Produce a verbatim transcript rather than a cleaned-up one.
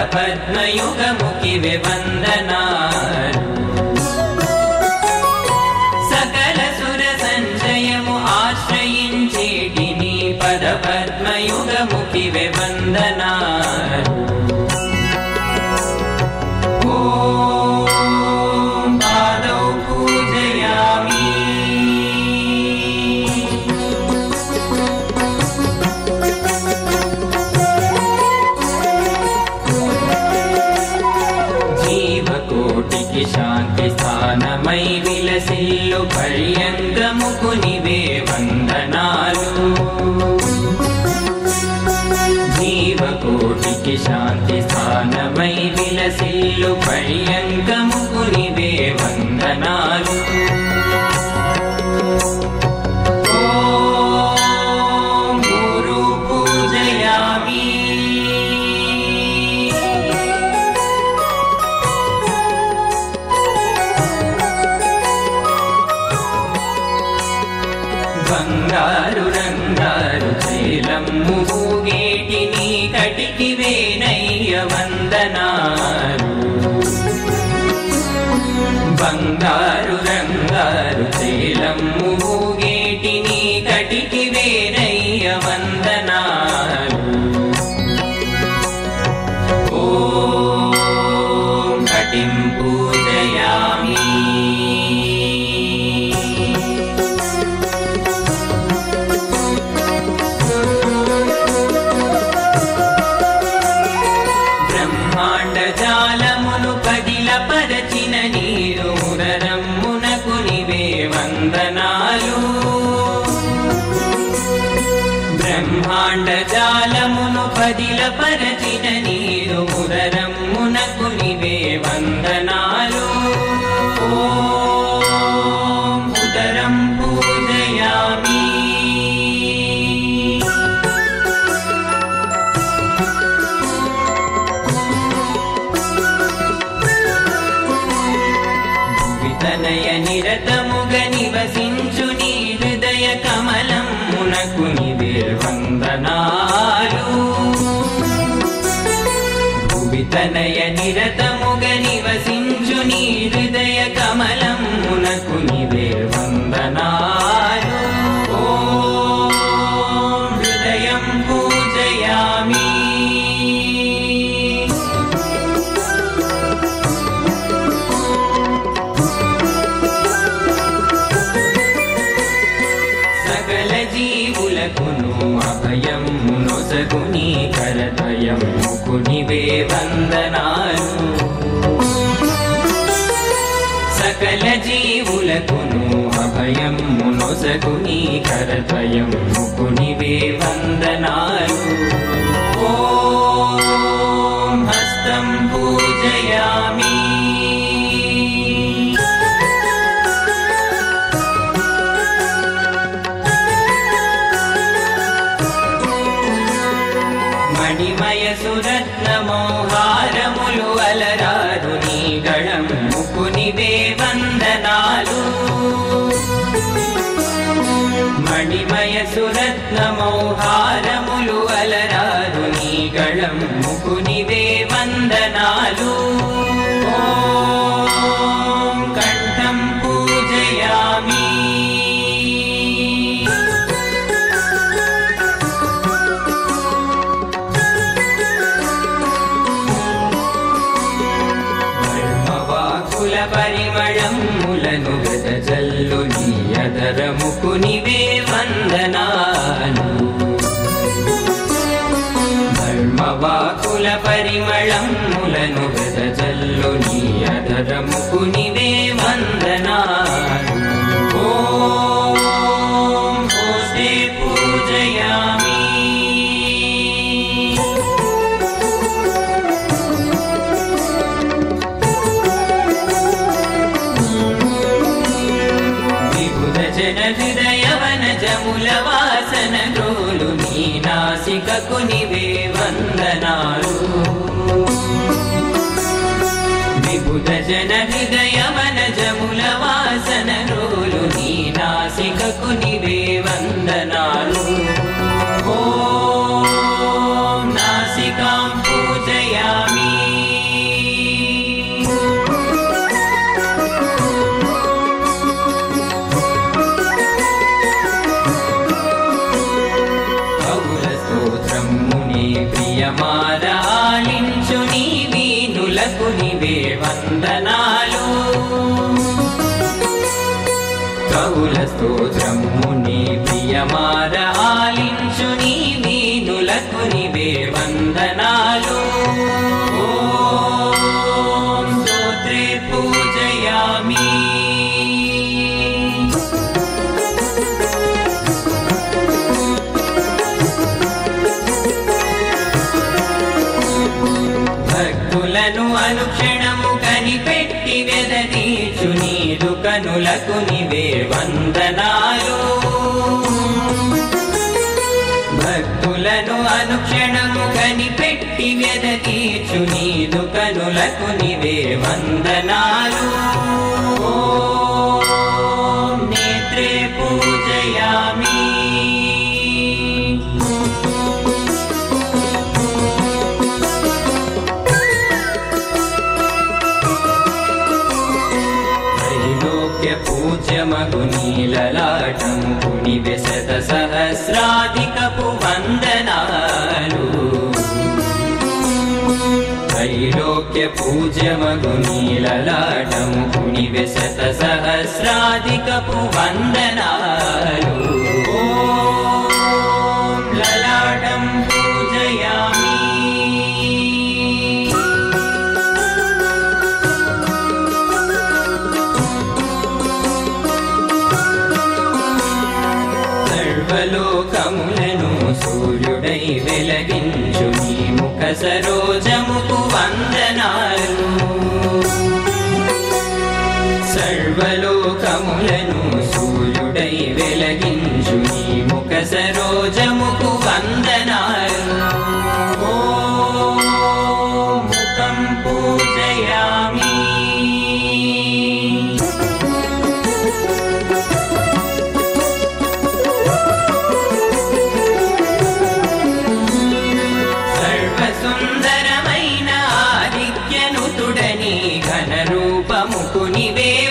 పద్మయుగముఖివే వందనాలు సకల సుర సంచయము ఆశ్రయించేటి నీ పద పద్మయుగముఖివే వందనాలు ఓం పాదౌ పూజయామి జీవకోటికి శాంతి స్థానమై విలసిల్లు పర్యంకముకునివే వందనాలు జీవకోటికి శాంతి స్థానమై విలసిల్లు పర్యంకముకునివే వందనాలు ఓం గురు పూజయామి బంగారు రంగారు చైలమ్ము ఊగేటి నీ కటికి వేనయ్య వందనాలు బంగారు రంగారు చైలమ్ము ఊగేటి నీ కటికి వేనయ్య వందనాలు ఓం కటిం పూజయామి జాలమును పదిల పరచిన నీరురమ్మునకు నివే వందనాలు బ్రహ్మాండ జాలమును పదిల పరచిన నీరురమ్మునకు నివే వందనాలు ఓం ఉదరం పూజయామి తనయ నిరతముగ నివసించు నీ హృదయ కమలమునకు నివే వందనాలు భువి తనయ నిరతముగ నివసించు నీ హృదయ కమలమునకు నివే వందనాలు ఓం హృదయం పూజయామి జీవులకును అభయము నొసగుని కరతయముకునివే వందనాలు సకల జీవులకును అభయము నొసగుని కరతయముకునివే వందనాలు ఓం హస్తం పూజయామి మణిమయ సురత్నమోహారములు అలరారు నీ గళముకునివే వందనాలు మణిమయ సురత్నమోహారములు అలరారు నీ గళముకునివే వందనాలు ఓం కంఠం పూజయామి పరిమళములను వెదజల్లు నీ అదరముకునివే వందనాలు ధర్మవాకుల పరిమళములను వెదజల్లు నీ అదరముకునివే వందనాలు ఓం హోస్తే పూజయామి హృదయవన జముల వాసన రోలు నీ నాసికకు నివే వందనాలు విభుత జన హృదయవన జముల వాసన రోలు నీ నాసికకు నివే వందనాలు ఓం నాసికాం పూజయామి భక్తుల స్తోత్రము నీ ప్రియమార ఆలించు నీ వీనులకు నివే వందనాలు ఓం స్తోత్రే పూజయామి భక్తులను అనుక్షణము కనిపెట్టి వెదనీచు నీదు కనులకు నివే వందనాలు భక్తులను అనుక్షణము కనిపెట్టి వెదనీచు నీదు కనులకు నివే వందనాలు ఓం నేత్రే పూజయామి పూజ్యమగు నీలలాటము పుణివె శత సహస్రాధికపు వందనాలు త్రైలోక్య పూజ్యమగు నీలలాటము పుణివె శత సహస్రాధికపు వందనాలు ఓం లలాటం పూజయామి సర్వలోకములను సూర్యుడై వెలగించు నీ ముఖ సరోజముకు వందనాలు సర్వలోకములను సూర్యుడై వెలగించు నీ ముఖ సరోజముకు వందనాలు ఓం ముఖం పూజయామి సుందరమైన ఆదిత్యనుతుడని ఘన రూపముకు నివే